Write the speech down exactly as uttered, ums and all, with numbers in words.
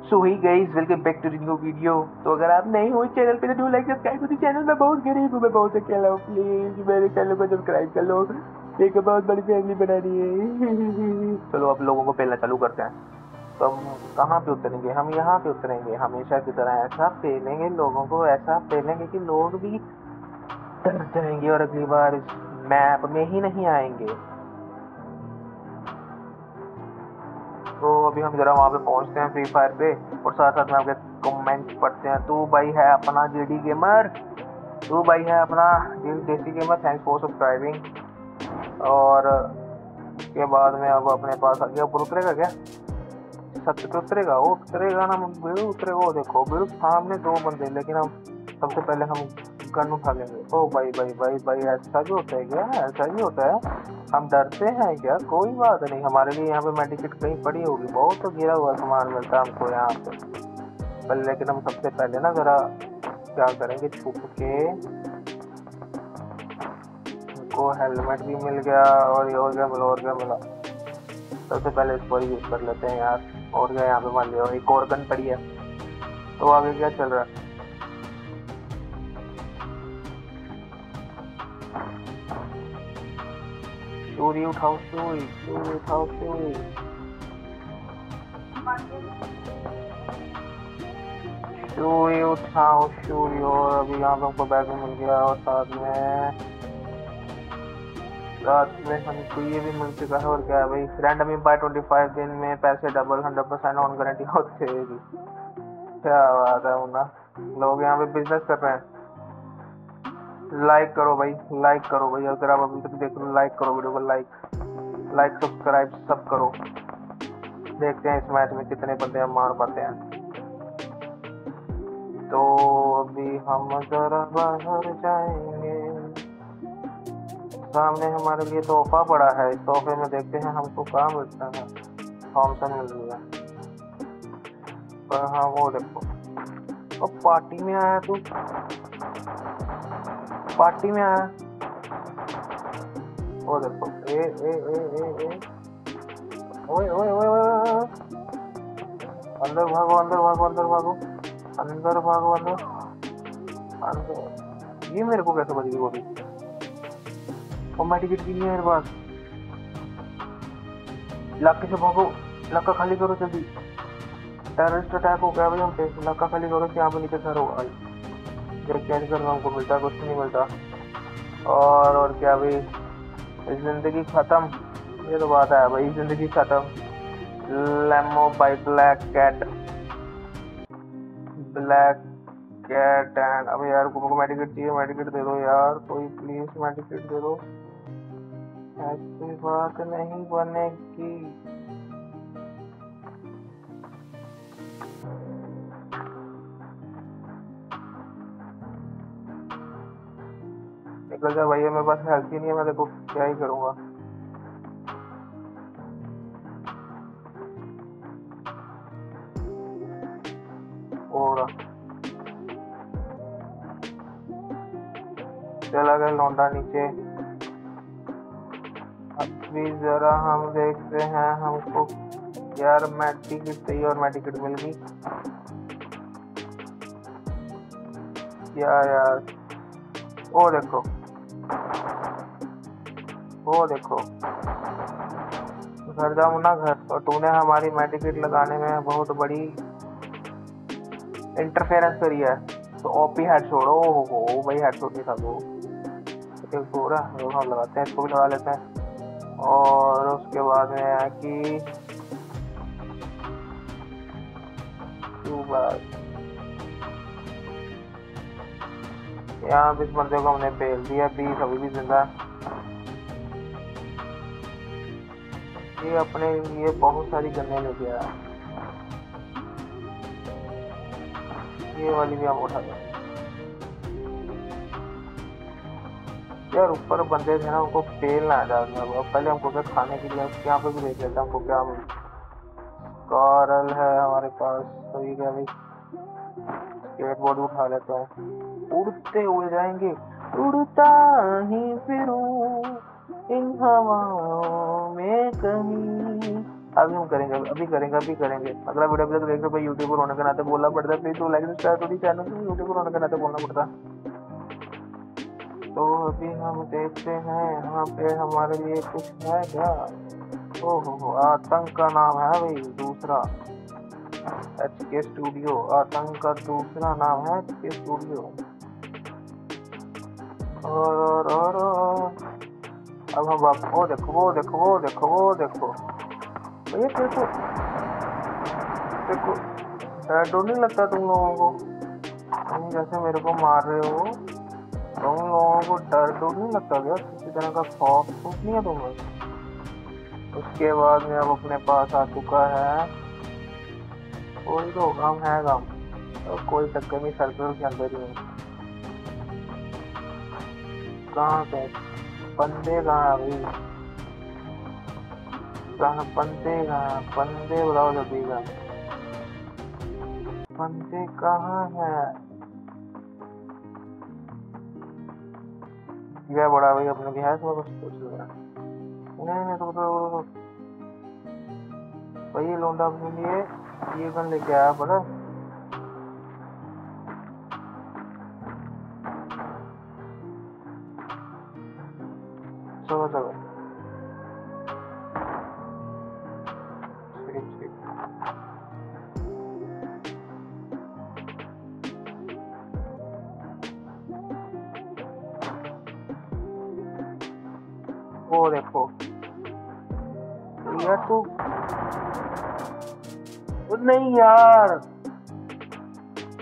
So hey guys, welcome back to the new video. तो अगर आप नए हो चैनल पे तो do like subscribe to the channel. मैं बहुत गरीब हूँ, मैं बहुत अकेला हूँ, प्लीज मेरे चैनल को सब्सक्राइब कर लो। एक बहुत बड़ी फैमिली बनानी है। चलो अब लोगों को पहला चालू करते हैं। तो हम कहाँ पे उतरेंगे? हम यहाँ पे उतरेंगे, हमेशा की तरह ऐसा पहनेंगे, लोगों को ऐसा पहनेंगे कि लोग भी डर जाएंगे और अगली बार इस मैप में ही नहीं आएंगे। तो अभी हम जरा वहाँ पे पहुँचते हैं फ्री फायर पे, और साथ साथ में आपके कमेंट पढ़ते हैं। तू भाई है अपना जीडी गेमर, तू भाई है अपना देसी गेमर, थैंक्स फॉर सब्सक्राइबिंग। और उसके बाद में अब अपने पास आ गया, ऊपर उतरेगा क्या? छत पे उतरेगा, वो उतरेगा ना बिल्कुल उतरेगा। वो देखो बिल्कुल सामने दो बंदे, लेकिन हम सबसे पहले हम गन उठा लेंगे। ओ भाई भाई भाई भाई, ऐसा भी होता है क्या? ऐसा भी होता है? हम डरते हैं क्या? कोई बात नहीं, हमारे लिए यहाँ पे मेडिकेट कहीं पड़ी होगी, बहुत तो गिरा हुआ सामान मिलता है हमको यहाँ पे। पर लेकिन हम सबसे पहले ना जरा क्या करेंगे, छुप के हमको हेलमेट भी मिल गया, और ये हो गया मिला, और क्या मिला। सबसे पहले इसको यूज कर लेते हैं यार। और क्या यहाँ पे मान लिया, एक और गन पड़ी है। तो आगे क्या चल रहा है? चोरी उठाओ, चोरी चोरी उठाओ, चोरी चोरी उठाओ, चोरी। और अभी यहाँ पे हमको बैग में मिल गया, और साथ में साथ में हमको ये भी मिल चुका है। और क्या है भाई, रैंडम बाय ट्वेंटी फाइव दिन में पैसे double, hundred percent on guarantee होते हैं। क्या बात है मुन्ना, लोग यहाँ पे बिजनेस कर रहे हैं। लाइक करो भाई, लाइक करो भाई, अगर आप अभी तक देख रहे हो लाइक करो वीडियो को, लाइक लाइक सब्सक्राइब सब करो। देखते हैं इस मैच में कितने बंदे हम मार पाते हैं। तो अभी हम जरा बाहर जाएंगे, सामने हमारे लिए तोहफा पड़ा है। इस तोहफे में देखते हैं हमको क्या मिलता है। थॉमसन मिल रही है, पर हाँ वो देखो, और पार्टी में आया तू, पार्टी में आया। वो देखो, ए ए ए ए ए ओए ओए ओए ओए, अंदर भागो, अंदर भागो, अंदर भागो, अंदर भागो, अंदर अंदर। ये मेरे को कैसे बच गई वो भी? और मैं टिकट की नहीं है मेरे पास। इलाके से भागो, इलाका खाली करो जल्दी। टेररिस्ट अटैक हो गया भाई हम पे, इलाका खाली करो, यहाँ पे नीचे सर होगा। देख क्या कर रहा, हमको मिलता कुछ नहीं मिलता। और और क्या भाई, जिंदगी खत्म। ये तो बात है भाई, जिंदगी खत्म। लेमो by black cat, black cat end. अब यार को मेडिकेट चाहिए, मेडिकेट दे दो यार, कोई प्लीज मेडिकेट दे दो। ऐसी बात नहीं बनेगी। निकल जा भैया, मेरे पास हेल्थ ही नहीं है, मैं देखो क्या ही करूंगा। और चला गया लौंडा नीचे। अभी जरा हम देखते हैं हमको यार मेडिकेट चाहिए, और मेडिकेट मिल गई क्या यार? वो देखो, वो देखो, घर जाओ ना घर। और तूने हमारी मेडिकेट लगाने में बहुत बड़ी इंटरफेरेंस करी है। तो ओपी हेड छोड़ो, हो हो भाई हेड छोड़ नहीं था वो। एक पूरा हम लगाते हैं, इसको भी लगा लेते हैं। और उसके बाद में है कि यहाँ पे इस बंदे को हमने फेल दिया, बीस अभी भी जिंदा। ये अपने लिए बहुत सारी गन्ने लेके आया, ये वाली भी हम उठा दें यार। ऊपर बंदे थे ना, उनको फेल ना आ जाए। पहले हमको क्या खाने के लिए, यहाँ पे भी देख लेते हैं हमको क्या मिलता। कारल है हमारे पास, सही क्या भाई, स्केटबोर्ड उठा लेते हैं, उड़ते हुए जाएंगे। उड़ता ही फिरूं इन हवाओं में कहीं, अभी हम करेंगे, अभी करेंगे, अभी करेंगे। अगला वीडियो भी तो देख रहे भाई, यूट्यूबर होने के नाते बोलना पड़ता है, please to like subscribe to the channel, youtuber होने के नाते बोलना पड़ता है। तो अभी हम देखते हैं यहाँ पे हमारे लिए कुछ है क्या। ओहो हो, आतंक का नाम है भाई दूसरा, एच के स्टूडियो। आतंक का दूसरा नाम है एच के स्टूडियो। और और और और अब हम आप वो देखो वो देखो वो देखो वो देखो भैया, देखो देखो, डर डर नहीं लगता तुम लोगों को? तुम जैसे मेरे को मार रहे हो, तुम लोगों को डर डर नहीं लगता क्या? किसी तरह का खौफ खौफ नहीं है तुम्हें? उसके बाद में अब अपने पास आ चुका है कोई तो गम है गम, तो कोई चक्कर नहीं, सर्कल के अंदर ही है। कहाँ पे बंदे, कहाँ अभी कहाँ बंदे, कहाँ बंदे बताओ जल्दी का, बंदे कहाँ है? क्या बड़ा भाई अपने की है इसमें कुछ कुछ नहीं नहीं, तो तो भाई लोंडा अपने लिए ये गन लेके आया पड़ा। चलो चलो ठीक ठीक। वो देखो यार, तू नहीं यार,